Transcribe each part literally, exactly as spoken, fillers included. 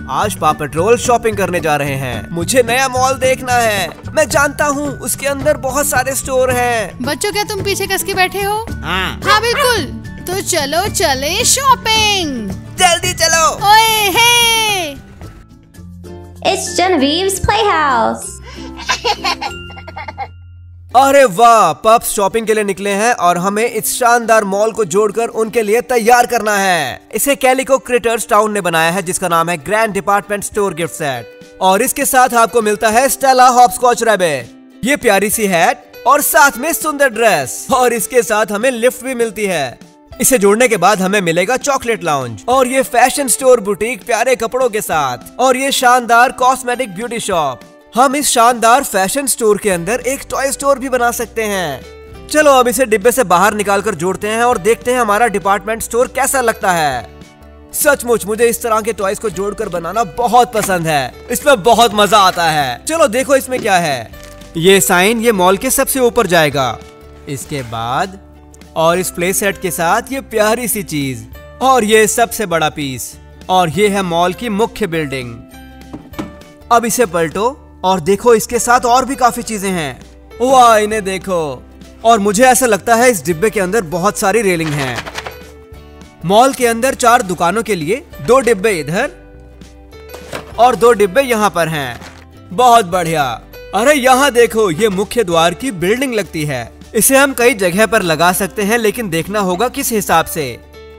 आज पाव petrol shopping करने जा रहे हैं। मुझे नया मॉल देखना है। मैं जानता हूँ उसके अंदर बहुत सारे स्टोर हैं। बच्चों, क्या तुम पीछे कस के बैठे हो? हाँ हाँ बिल्कुल। तो चलो चले शॉपिंग। जल्दी चलो। ओए हे। It's Genevieve's Playhouse. अरे वाह, पप्स शॉपिंग के लिए निकले हैं और हमें इस शानदार मॉल को जोड़कर उनके लिए तैयार करना है। इसे कैलिको क्रिएटर्स टाउन ने बनाया है, जिसका नाम है grand department store gift set. और इसके साथ आपको मिलता है स्टेला हॉपस्कॉच रैबिट, ये प्यारी सी हैट और साथ में सुंदर ड्रेस। और इसके साथ हमें लिफ्ट भी मिलती है। इसे जोड़ने के बाद हमें मिलेगा चॉकलेट लाउंज और ये फैशन स्टोर बुटीक प्यारे कपड़ों के साथ, और ये शानदार कॉस्मेटिक ब्यूटी शॉप। हम इस शानदार फैशन स्टोर के अंदर एक टॉय स्टोर भी बना सकते हैं। चलो अब इसे डिब्बे से बाहर निकालकर जोड़ते हैं और देखते हैं हमारा डिपार्टमेंट स्टोर कैसा लगता है। सचमुच मुझे इस तरह के टॉयज को जोड़कर बनाना बहुत पसंद है। इसमें बहुत मजा आता है। चलो देखो इसमें क्या है। ये साइन ये मॉल के सबसे ऊपर जाएगा। इसके बाद और इस प्ले सेट के साथ ये प्यारी सी चीज, और ये सबसे बड़ा पीस, और ये है मॉल की मुख्य बिल्डिंग। अब इसे पलटो और देखो इसके साथ और भी काफी चीजें हैं। वाह, इन्हें देखो। और मुझे ऐसा लगता है इस डिब्बे के अंदर बहुत सारी रेलिंग हैं। मॉल के अंदर चार दुकानों के लिए दो डिब्बे इधर और दो डिब्बे यहाँ पर हैं। बहुत बढ़िया। अरे यहाँ देखो, ये मुख्य द्वार की बिल्डिंग लगती है। इसे हम कई जगह पर लगा सकते हैं, लेकिन देखना होगा किस हिसाब से।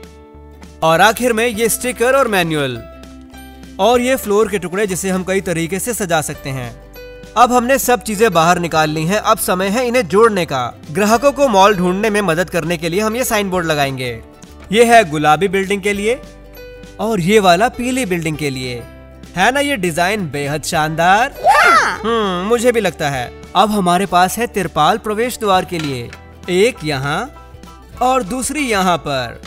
और आखिर में ये स्टिकर और मैनुअल, और ये फ्लोर के टुकड़े जिसे हम कई तरीके से सजा सकते हैं। अब हमने सब चीजें बाहर निकाल ली हैं। अब समय है इन्हें जोड़ने का। ग्राहकों को मॉल ढूंढने में मदद करने के लिए हम ये साइन बोर्ड लगाएंगे। ये है गुलाबी बिल्डिंग के लिए और ये वाला पीली बिल्डिंग के लिए। है ना ये डिजाइन बेहद शानदार? हम्म मुझे भी लगता है। अब हमारे पास है तिरपाल प्रवेश द्वार के लिए, एक यहाँ और दूसरी यहाँ पर।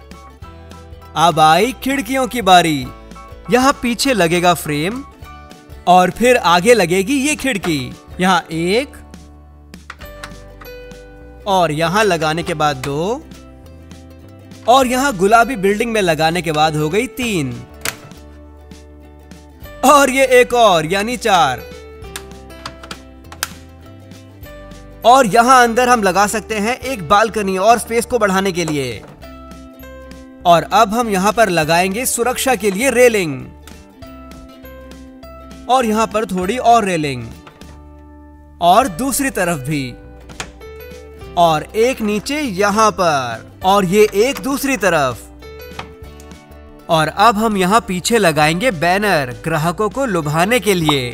अब आई खिड़कियों की बारी। यहाँ पीछे लगेगा फ्रेम और फिर आगे लगेगी ये खिड़की। यहाँ एक और यहाँ लगाने के बाद दो, और यहाँ गुलाबी बिल्डिंग में लगाने के बाद हो गई तीन, और ये एक और यानी चार। और यहाँ अंदर हम लगा सकते हैं एक बालकनी और स्पेस को बढ़ाने के लिए। और अब हम यहाँ पर लगाएंगे सुरक्षा के लिए रेलिंग, और यहाँ पर थोड़ी और रेलिंग, और दूसरी तरफ भी, और एक नीचे यहाँ पर, और ये एक दूसरी तरफ। और अब हम यहाँ पीछे लगाएंगे बैनर ग्राहकों को लुभाने के लिए।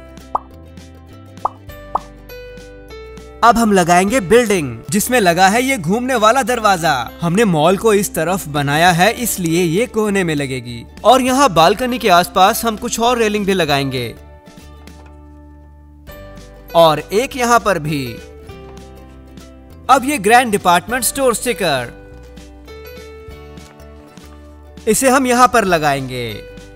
अब हम लगाएंगे बिल्डिंग जिसमें लगा है ये घूमने वाला दरवाजा। हमने मॉल को इस तरफ बनाया है, इसलिए ये कोने में लगेगी। और यहाँ बालकनी के आसपास हम कुछ और रेलिंग भी लगाएंगे, और एक यहाँ पर भी। अब ये ग्रैंड डिपार्टमेंट स्टोर स्टिकर, इसे हम यहाँ पर लगाएंगे।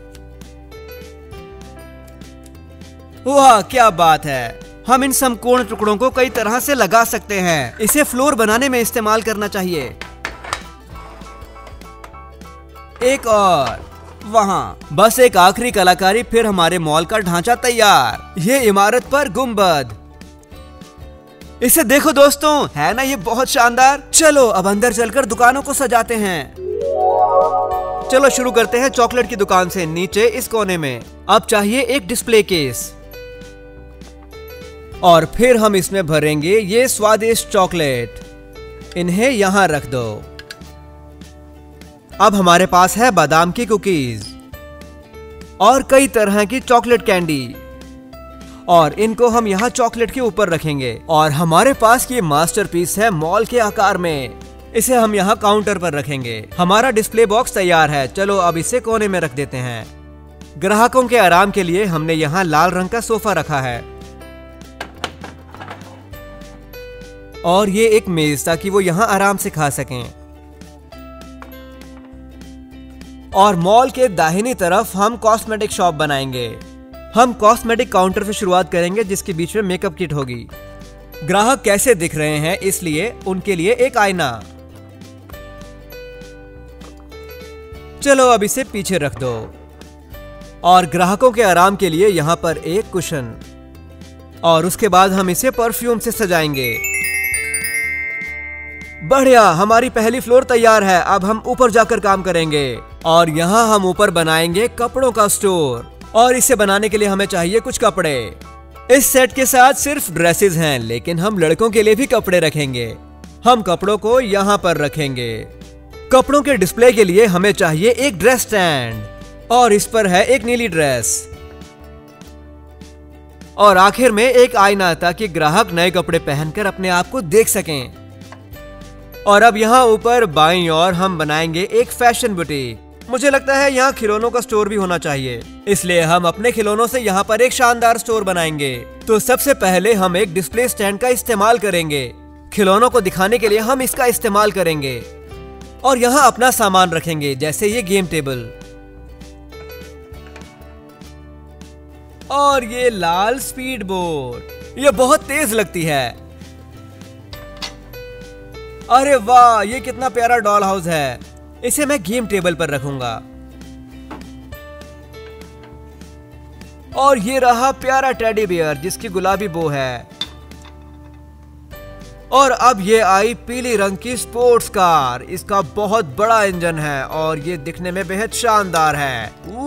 वाह क्या बात है। हम इन समकोण टुकड़ों को कई तरह से लगा सकते हैं। इसे फ्लोर बनाने में इस्तेमाल करना चाहिए। एक और वहाँ। बस एक आखिरी कलाकारी, फिर हमारे मॉल का ढांचा तैयार। ये इमारत पर गुंबद। इसे देखो दोस्तों, है ना ये बहुत शानदार। चलो अब अंदर चलकर दुकानों को सजाते हैं। चलो शुरू करते हैं चॉकलेट की दुकान से। नीचे इस कोने में अब चाहिए एक डिस्प्ले केस, और फिर हम इसमें भरेंगे ये स्वादिष्ट चॉकलेट। इन्हें यहां रख दो। अब हमारे पास है बादाम की कुकीज और कई तरह की चॉकलेट कैंडी, और इनको हम यहाँ चॉकलेट के ऊपर रखेंगे। और हमारे पास ये मास्टरपीस है मॉल के आकार में। इसे हम यहाँ काउंटर पर रखेंगे। हमारा डिस्प्ले बॉक्स तैयार है। चलो अब इसे कोने में रख देते हैं। ग्राहकों के आराम के लिए हमने यहाँ लाल रंग का सोफा रखा है, और ये एक मेज ताकि वो यहाँ आराम से खा सकें। और मॉल के दाहिनी तरफ हम कॉस्मेटिक शॉप बनाएंगे। हम कॉस्मेटिक काउंटर से शुरुआत करेंगे जिसके बीच में मेकअप किट होगी। ग्राहक कैसे दिख रहे हैं इसलिए उनके लिए एक आईना। चलो अब इसे पीछे रख दो। और ग्राहकों के आराम के लिए यहाँ पर एक कुशन। और उसके बाद हम इसे परफ्यूम से सजाएंगे। बढ़िया, हमारी पहली फ्लोर तैयार है। अब हम ऊपर जाकर काम करेंगे और यहाँ हम ऊपर बनाएंगे कपड़ों का स्टोर। और इसे बनाने के लिए हमें चाहिए कुछ कपड़े। इस सेट के साथ सिर्फ ड्रेसेस हैं, लेकिन हम लड़कों के लिए भी कपड़े रखेंगे। हम कपड़ों को यहाँ पर रखेंगे। कपड़ों के डिस्प्ले के लिए हमें चाहिए एक ड्रेस स्टैंड और इस पर है एक नीली ड्रेस। और आखिर में एक आईना ताकि ग्राहक नए कपड़े पहनकर अपने आप को देख सकें। और अब यहाँ ऊपर बाईं ओर हम बनाएंगे एक फैशन बुटीक। मुझे लगता है यहाँ खिलौनों का स्टोर भी होना चाहिए, इसलिए हम अपने खिलौनों से यहाँ पर एक शानदार स्टोर बनाएंगे। तो सबसे पहले हम एक डिस्प्ले स्टैंड का इस्तेमाल करेंगे। खिलौनों को दिखाने के लिए हम इसका इस्तेमाल करेंगे और यहाँ अपना सामान रखेंगे, जैसे ये गेम टेबल और ये लाल स्पीड बोट। ये बहुत तेज लगती है। अरे वाह, ये कितना प्यारा डॉल हाउस है। इसे मैं गेम टेबल पर रखूंगा। और ये रहा प्यारा टेडी बियर जिसकी गुलाबी बो है। और अब ये आई पीली रंग की स्पोर्ट्स कार। इसका बहुत बड़ा इंजन है और ये दिखने में बेहद शानदार है।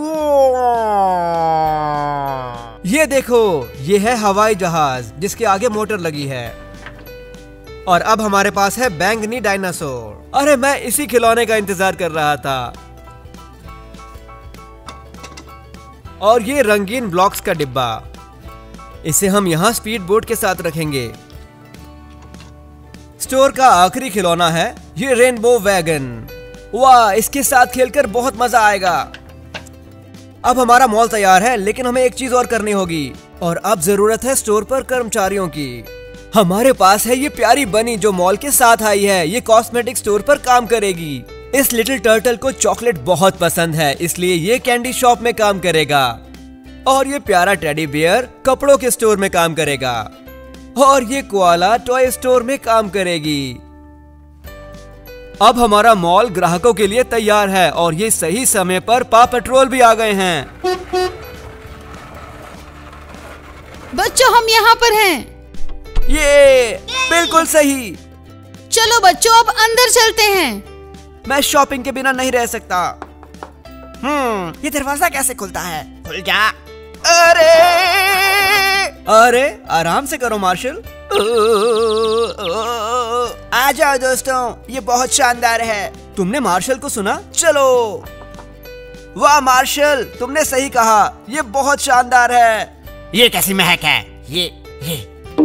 ये देखो, ये है हवाई जहाज जिसके आगे मोटर लगी है। और अब हमारे पास है बैंगनी डायनासोर। अरे मैं इसी खिलौने का इंतजार कर रहा था। और ये रंगीन ब्लॉक्स का डिब्बा, इसे हम यहाँ स्पीड बोट के साथ रखेंगे। स्टोर का आखिरी खिलौना है ये रेनबो वैगन। वाह, इसके साथ खेलकर बहुत मजा आएगा। अब हमारा मॉल तैयार है, लेकिन हमें एक चीज और करनी होगी। और अब जरूरत है स्टोर पर कर्मचारियों की। हमारे पास है ये प्यारी बनी जो मॉल के साथ आई है। ये कॉस्मेटिक स्टोर पर काम करेगी। इस लिटिल टर्टल को चॉकलेट बहुत पसंद है, इसलिए ये कैंडी शॉप में काम करेगा। और ये प्यारा टेडी बियर कपड़ों के स्टोर में काम करेगा। और ये कोआला टॉय स्टोर में काम करेगी। अब हमारा मॉल ग्राहकों के लिए तैयार है और ये सही समय पर पा पेट्रोल भी आ गए हैं। बच्चों, हम यहाँ पर हैं। ये बिल्कुल सही। चलो बच्चों, अब अंदर चलते हैं। मैं शॉपिंग के बिना नहीं रह सकता। हम्म, ये दरवाजा कैसे खुलता है? खुल जा। अरे अरे आराम से करो मार्शल। आ जाओ दोस्तों, ये बहुत शानदार है। तुमने मार्शल को सुना? चलो। वाह मार्शल, तुमने सही कहा, ये बहुत शानदार है। ये कैसी महक है? ये ये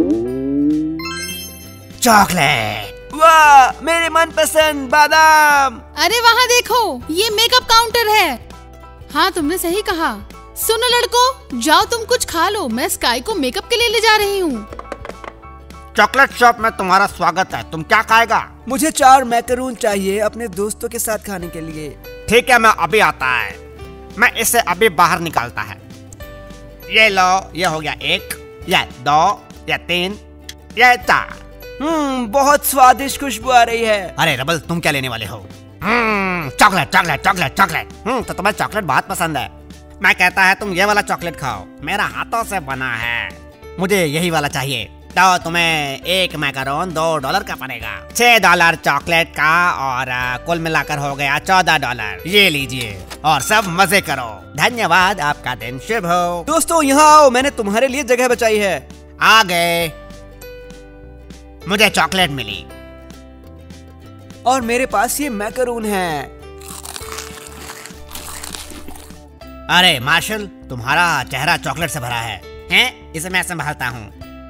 चॉकलेट। वाह, मेरे मनपसंद बादाम। अरे वहाँ देखो, ये मेकअप काउंटर है। हाँ, तुमने सही कहा। सुनो लड़कों, जाओ तुम कुछ खा लो। मैं स्काई को मेकअप के लिए ले जा रही हूँ। चॉकलेट शॉप में तुम्हारा स्वागत है। तुम क्या खाएगा? मुझे चार मैकरून चाहिए अपने दोस्तों के साथ खाने के लिए। ठीक है, मैं अभी आता है। मैं इसे अभी बाहर निकालता है। ये लो, ये हो गया एक, ये दो, ये तीन, ये चार। हम्म, बहुत स्वादिष्ट खुशबू आ रही है। अरे रबल, तुम क्या लेने वाले हो? Hmm, chocolate chocolate chocolate chocolate. हम्म, तो तुम्हें चॉकलेट बहुत पसंद है। मैं कहता है तुम ये वाला चॉकलेट खाओ, मेरा हाथों से बना है। मुझे यही वाला चाहिए। तो तुम्हें एक मैकरोन दो डॉलर का पड़ेगा। छह डॉलर चॉकलेट का और कुल मिलाकर हो गया चौदह डॉलर। ये लीजिए और सब मजे करो। धन्यवाद, आपका दिन शुभ हो। दोस्तों यहाँ आओ, मैंने तुम्हारे लिए जगह बचाई है। आ गए। मुझे चॉकलेट मिली और मेरे पास ये मैकरून है। अरे मार्शल, तुम्हारा चेहरा चॉकलेट से भरा है। हैं? इसे मैं संभालता हूँ।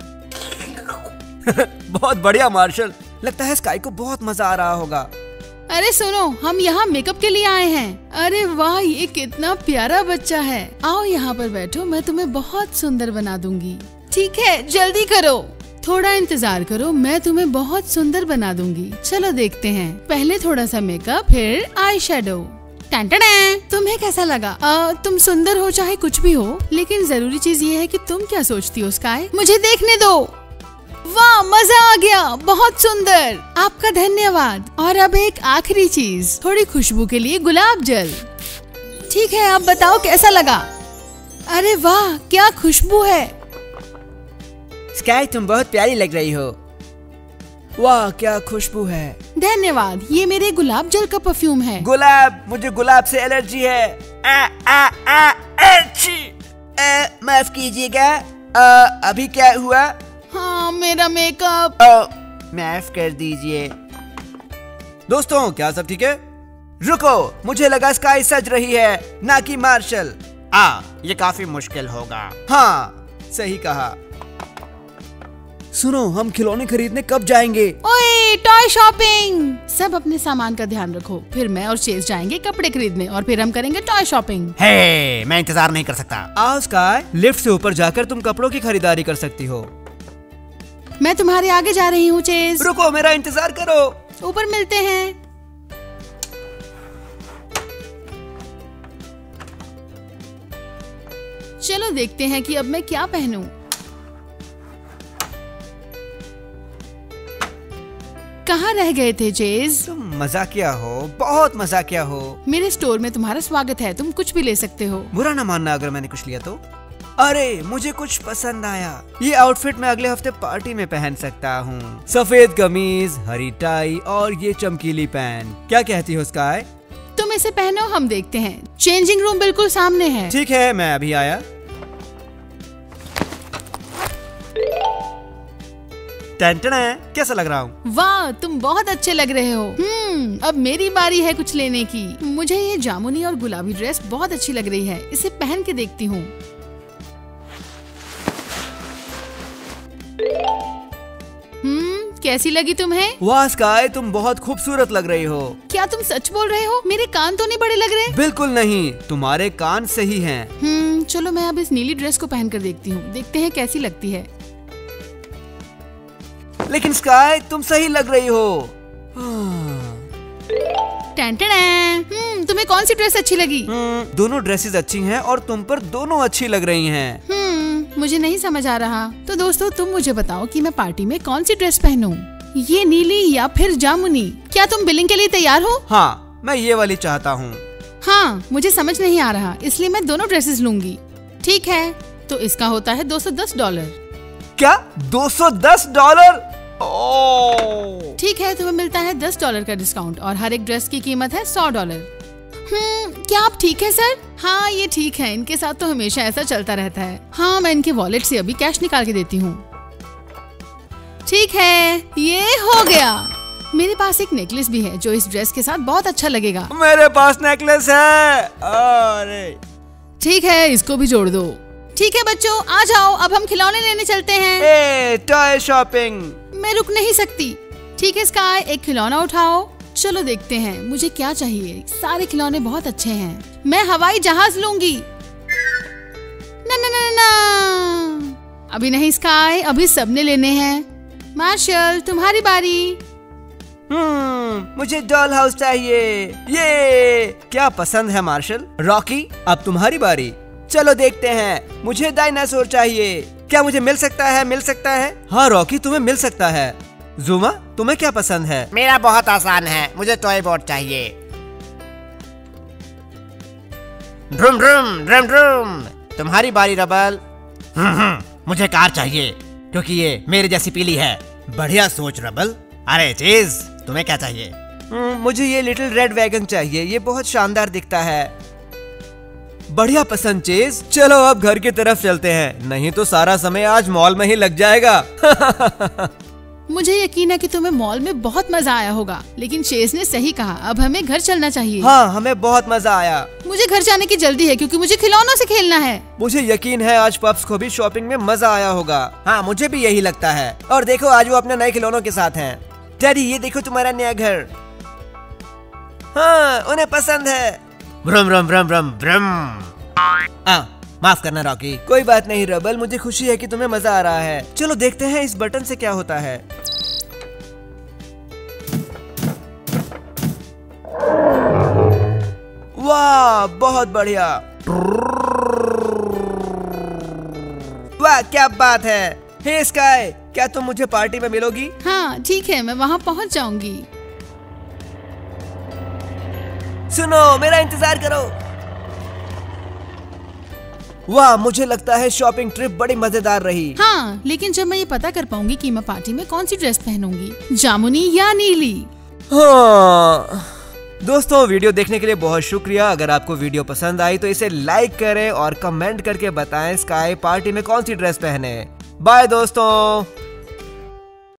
बहुत बढ़िया मार्शल, लगता है स्काई को बहुत मजा आ रहा होगा। अरे सुनो, हम यहाँ मेकअप के लिए आए हैं। अरे वाह, ये कितना प्यारा बच्चा है। आओ यहाँ पर बैठो, मैं तुम्हें बहुत सुंदर बना दूंगी। ठीक है, जल्दी करो, थोड़ा इंतजार करो, मैं तुम्हें बहुत सुंदर बना दूंगी। चलो देखते हैं। पहले थोड़ा सा मेकअप, फिर आई शेडो। तुम्हें कैसा लगा? आ, तुम सुंदर हो चाहे कुछ भी हो, लेकिन जरूरी चीज ये है कि तुम क्या सोचती हो स्काई। मुझे देखने दो। वाह, मजा आ गया, बहुत सुंदर। आपका धन्यवाद। और अब एक आखिरी चीज, थोड़ी खुशबू के लिए गुलाब जल। ठीक है, अब बताओ कैसा लगा? अरे वाह, क्या खुशबू है। स्काई तुम बहुत प्यारी लग रही हो। वाह क्या खुशबू है। धन्यवाद, ये मेरे गुलाब जल का परफ्यूम है। गुलाब, मुझे गुलाब से एलर्जी है। आ, आ, आ, एची। आ, माफ कीजिएगा, आ, अभी क्या हुआ? हाँ, मेरा मेकअप। आ, माफ कर दीजिए। दोस्तों क्या सब ठीक है? रुको, मुझे लगा स्काई सज रही है, ना कि मार्शल। आ, ये काफी मुश्किल होगा। हाँ सही कहा। सुनो, हम खिलौने खरीदने कब जाएंगे? ओए, टॉय शॉपिंग। सब अपने सामान का ध्यान रखो, फिर मैं और चेस जाएंगे कपड़े खरीदने और फिर हम करेंगे टॉय शॉपिंग। हे, मैं इंतजार नहीं कर सकता। आओ स्काई, लिफ्ट से ऊपर जाकर तुम कपड़ों की खरीदारी कर सकती हो। मैं तुम्हारे आगे जा रही हूँ चेस। रुको, मेरा इंतजार करो। ऊपर मिलते हैं। चलो देखते हैं कि अब मैं क्या पहनूं। कहाँ रह गए थे चेज? तुम मजाकिया हो, बहुत मजाकिया हो। मेरे स्टोर में तुम्हारा स्वागत है, तुम कुछ भी ले सकते हो। बुरा ना मानना अगर मैंने कुछ लिया तो। अरे मुझे कुछ पसंद आया। ये आउटफिट मैं अगले हफ्ते पार्टी में पहन सकता हूँ। सफेद कमीज, हरी टाई और ये चमकीली पैंट। क्या कहती हो स्काई? तुम इसे पहनो, हम देखते हैं। चेंजिंग रूम बिल्कुल सामने है। ठीक है, मैं अभी आया। टेंटना है, कैसा लग रहा हूँ? वाह, तुम बहुत अच्छे लग रहे हो। हम्म, अब मेरी बारी है कुछ लेने की। मुझे ये जामुनी और गुलाबी ड्रेस बहुत अच्छी लग रही है, इसे पहन के देखती हूँ। हम्म, कैसी लगी तुम्हें? वाह स्काई, तुम बहुत खूबसूरत लग रही हो। क्या तुम सच बोल रहे हो? मेरे कान तो नहीं बड़े लग रहे? बिल्कुल नहीं, तुम्हारे कान सही हैं। हम्म, चलो मैं अब इस नीली ड्रेस को पहन कर देखती हूँ, देखते हैं कैसी लगती है। लेकिन स्काई, तुम सही लग रही हो। हम्म, तुम्हें कौन सी ड्रेस अच्छी लगी? दोनों ड्रेसेस अच्छी हैं और तुम पर दोनों अच्छी लग रही हैं। हम्म, मुझे नहीं समझ आ रहा। तो दोस्तों, तुम मुझे बताओ कि मैं पार्टी में कौन सी ड्रेस पहनूं? ये नीली या फिर जामुनी? क्या तुम बिलिंग के लिए तैयार हो? हाँ, मैं ये वाली चाहता हूँ। हाँ, मुझे समझ नहीं आ रहा, इसलिए मैं दोनों ड्रेसेस लूंगी। ठीक है, तो इसका होता है दो सौ दस डॉलर। क्या? दो सौ दस डॉलर? ओह! ठीक है, तुम्हें मिलता है दस डॉलर का डिस्काउंट और हर एक ड्रेस की कीमत है सौ डॉलर। हम्म, क्या आप ठीक है सर? हाँ, ये ठीक है, इनके साथ तो हमेशा ऐसा चलता रहता है। हाँ, मैं इनके वॉलेट से अभी कैश निकाल के देती हूँ। ठीक है, ये हो गया। मेरे पास एक नेकलेस भी है जो इस ड्रेस के साथ बहुत अच्छा लगेगा। मेरे पास नेकलेस है। अरे ठीक है, इसको भी जोड़ दो। ठीक है बच्चों, आ जाओ, अब हम खिलौने लेने चलते हैं। ए, टॉय शॉपिंग। मैं रुक नहीं सकती। ठीक है स्काई, एक खिलौना उठाओ। चलो देखते हैं मुझे क्या चाहिए। सारे खिलौने बहुत अच्छे हैं। मैं हवाई जहाज लूंगी। ना ना ना ना, अभी नहीं स्काई, अभी सबने लेने हैं। मार्शल, तुम्हारी बारी। हम्म, मुझे डॉल हाउस चाहिए। ये क्या पसंद है मार्शल? रॉकी, अब तुम्हारी बारी। चलो देखते हैं। मुझे डायनासोर चाहिए। क्या मुझे मिल सकता है? मिल सकता है? हाँ रॉकी, तुम्हें मिल सकता है। जुमा, तुम्हें क्या पसंद है? मेरा बहुत आसान है, मुझे टॉय बोट चाहिए। ड्रूम ड्रूम ड्रूम ड्रूम। तुम्हारी बारी रबल। हम्म हम्म, मुझे कार चाहिए क्योंकि ये मेरे जैसी पीली है। बढ़िया सोच रबल। अरे चीज, तुम्हें क्या चाहिए? मुझे ये लिटिल रेड वैगन चाहिए, ये बहुत शानदार दिखता है। बढ़िया पसंद चेज। चलो अब घर की तरफ चलते हैं, नहीं तो सारा समय आज मॉल में ही लग जाएगा। मुझे यकीन है कि तुम्हें मॉल में बहुत मजा आया होगा, लेकिन चेज ने सही कहा, अब हमें घर चलना चाहिए। हाँ, हमें बहुत मजा आया। मुझे घर जाने की जल्दी है क्योंकि मुझे खिलौनों से खेलना है। मुझे यकीन है आज पप्स को भी शॉपिंग में मजा आया होगा। हाँ, मुझे भी यही लगता है। और देखो, आज वो अपने नए खिलौनों के साथ हैं। डैडी, ये देखो तुम्हारा नया घर। हाँ, उन्हें पसंद है। ब्रम ब्रम ब्रम ब्रम ब्रम। आ, माफ करना रॉकी। कोई बात नहीं रबल, मुझे खुशी है कि तुम्हें मजा आ रहा है। चलो देखते हैं इस बटन से क्या होता है। वाह, बहुत बढ़िया। वाह, क्या बात है। हे स्काई, क्या तुम मुझे पार्टी में मिलोगी? हाँ ठीक है, मैं वहाँ पहुँच जाऊंगी। सुनो, मेरा इंतजार करो। वाह, मुझे लगता है शॉपिंग ट्रिप बड़ी मजेदार रही। हाँ, लेकिन जब मैं ये पता कर पाऊंगी कि मैं पार्टी में कौन सी ड्रेस पहनूंगी, जामुनी या नीली। हाँ दोस्तों, वीडियो देखने के लिए बहुत शुक्रिया। अगर आपको वीडियो पसंद आई तो इसे लाइक करें और कमेंट करके बताएं स्काई पार्टी में कौन सी ड्रेस पहने। बाय दोस्तों।